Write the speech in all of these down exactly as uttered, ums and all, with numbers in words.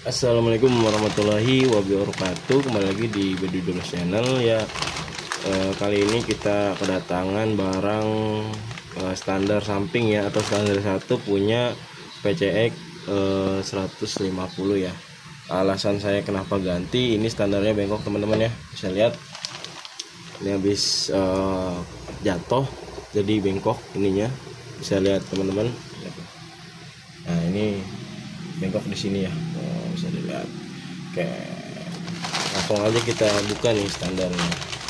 Assalamualaikum warahmatullahi wabarakatuh. Kembali lagi di Bedudul Channel ya. E, kali ini kita kedatangan barang e, standar samping ya, atau standar satu punya P C X e, seratus lima puluh ya. Alasan saya kenapa ganti, ini standarnya bengkok teman-teman ya. Bisa lihat ini habis e, jatuh jadi bengkok ininya. Bisa lihat teman-teman. Nah, ini bengkok di sini ya, oh, bisa dilihat. Oke, langsung aja kita buka nih standarnya.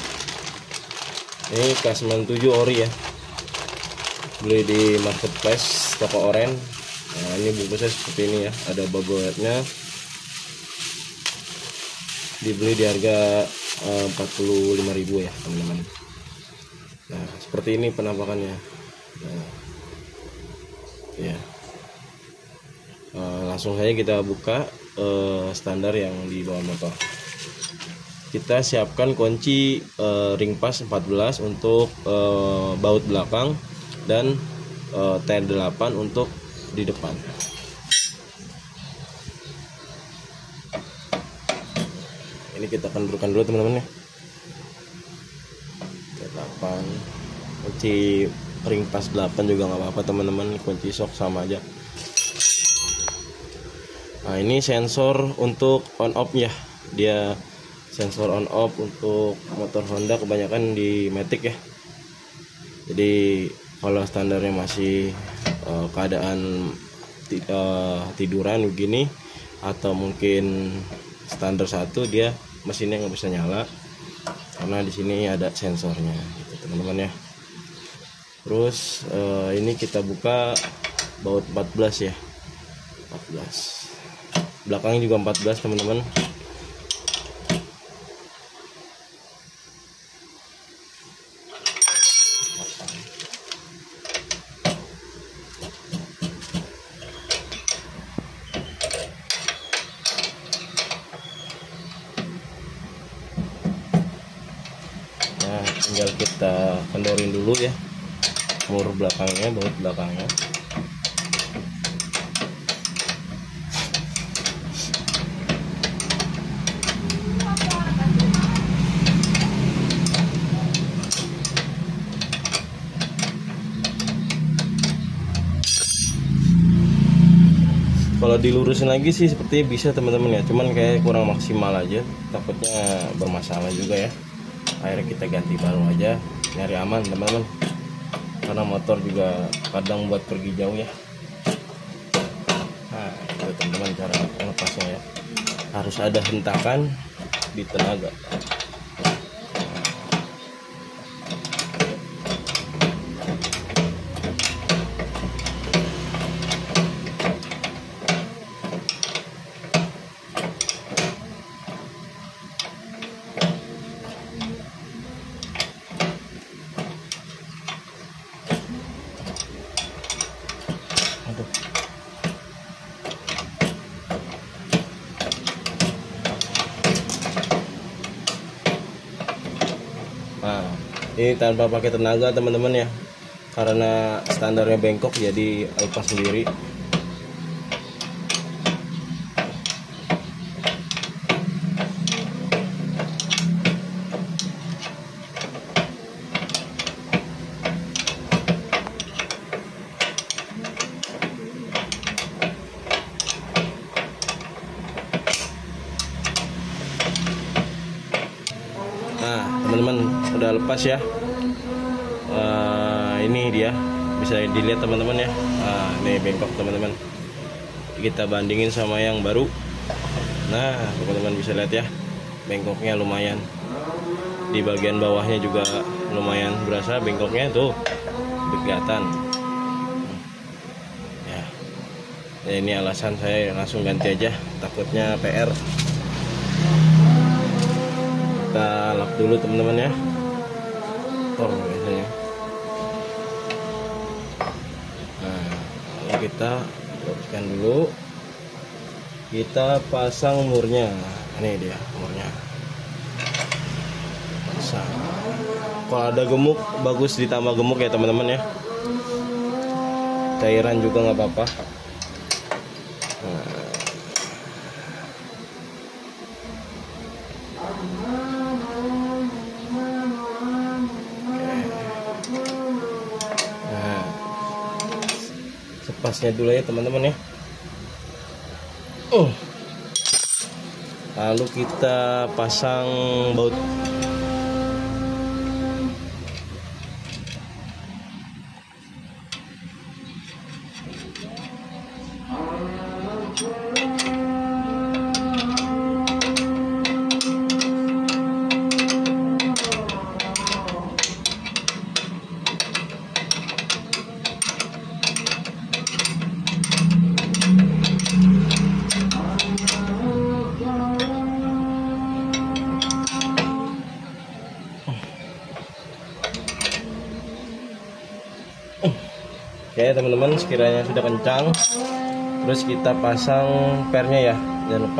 Ini K sembilan tujuh ori ya, beli di marketplace toko oren. Nah, ini bungkusnya seperti ini ya, ada bagoetnya, dibeli di harga eh, empat puluh lima ribu ya teman-teman. Nah, seperti ini penampakannya. Nah, ya. Uh, langsung saja kita buka uh, standar yang di bawah motor. Kita siapkan kunci uh, ring pas empat belas untuk uh, baut belakang dan uh, T delapan untuk di depan. Ini kita kendurkan dulu teman-teman ya. T delapan, kunci ring pas delapan juga nggak apa-apa teman-teman, kunci sok sama aja. Nah, ini sensor untuk on off ya, dia sensor on off untuk motor Honda kebanyakan di Matic ya. Jadi kalau standarnya masih uh, keadaan uh, tiduran begini, atau mungkin standar satu, dia mesinnya nggak bisa nyala karena di sini ada sensornya gitu teman-teman ya. Terus uh, ini kita buka baut empat belas ya, empat belas. Belakangnya juga empat belas teman-teman. Nah, tinggal kita kendorin dulu ya mur belakangnya, baut belakangnya. Kalau dilurusin lagi sih sepertinya bisa teman-teman ya, cuman kayak kurang maksimal aja, takutnya bermasalah juga ya. Akhirnya kita ganti baru aja, nyari aman teman-teman, karena motor juga kadang buat pergi jauh ya. Nah, itu teman-teman cara melepasnya ya, harus ada hentakan di tenaga. Nah, ini tanpa pakai tenaga teman-teman ya, karena standarnya bengkok jadi lepas sendiri. Nah teman-teman, udah lepas ya. Uh, ini dia, bisa dilihat teman-teman ya. Nah, ini bengkok teman-teman, kita bandingin sama yang baru. Nah teman-teman bisa lihat ya, bengkoknya lumayan, di bagian bawahnya juga lumayan berasa bengkoknya tuh, kelihatan ya. Ya, ini alasan saya langsung ganti aja, takutnya P R. Kita lock dulu teman-teman ya, oh biasanya. Nah, lalu kita luruskan dulu, kita pasang murnya. Ini dia murnya, pasang. Kalau ada gemuk bagus ditambah gemuk ya teman-teman ya, cairan juga nggak apa-apa. Nah, ampasnya dulu ya teman-teman ya. uh. Lalu kita pasang baut. Oke teman-teman, sekiranya sudah kencang, terus kita pasang pernya ya, jangan lupa.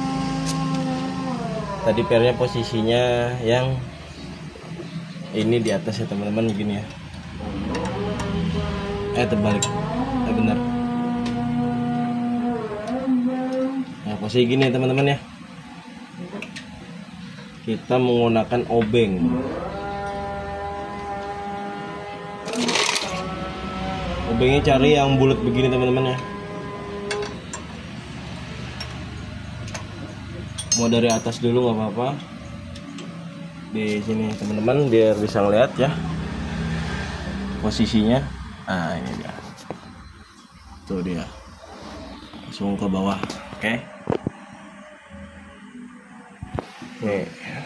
Tadi pernya posisinya yang ini di atas ya teman-teman, gini ya. Eh terbalik, eh benar. Nah posisi gini ya teman-teman ya. Kita menggunakan obeng. Obengnya cari yang bulat begini teman-teman ya. Mau dari atas dulu nggak apa-apa. Di sini teman-teman biar bisa ngeliat ya posisinya. Nah ini dia. Tuh dia. Langsung ke bawah. Oke. Nih.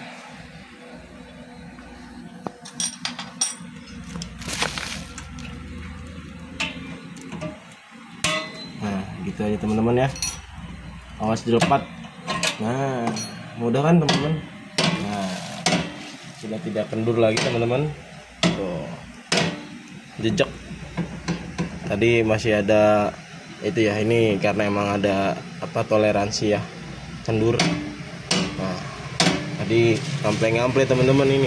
Gitu aja teman-teman ya, awas dilepat. Nah mudah kan teman-teman. Nah sudah tidak kendur lagi teman-teman. Tuh jejak tadi masih ada itu ya, ini karena emang ada apa toleransi ya kendur. Nah tadi ngample-ngample teman-teman ini.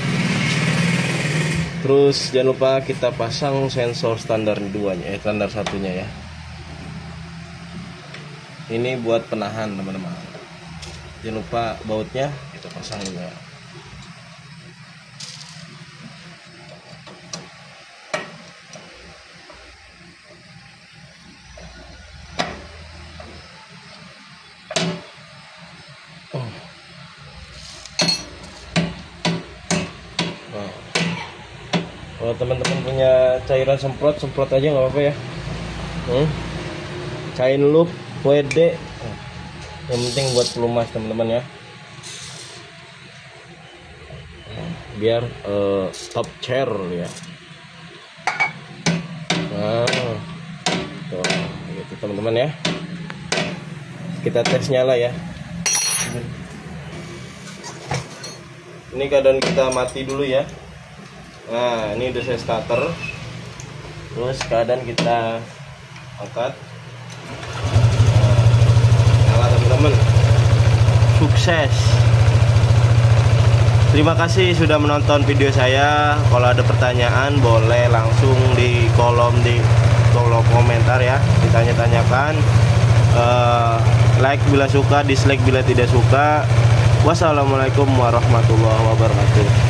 Terus jangan lupa kita pasang sensor standar duanya, eh standar satunya ya. Ini buat penahan teman-teman. Jangan lupa bautnya kita pasang juga. Oh. Nah. Kalau teman-teman punya cairan semprot, semprot aja nggak apa-apa ya. Hmm? Kain loop W D yang penting buat pelumas teman-teman ya, biar uh, top chair ya. Nah tuh gitu teman-teman ya. Kita tes nyala ya. Ini keadaan kita mati dulu ya. Nah ini udah saya starter. Terus keadaan kita angkat. Teman-teman, sukses. Terima kasih sudah menonton video saya. Kalau ada pertanyaan boleh langsung di kolom di kolom komentar ya, ditanya-tanyakan. uh, Like bila suka, dislike bila tidak suka. Wassalamualaikum warahmatullahi wabarakatuh.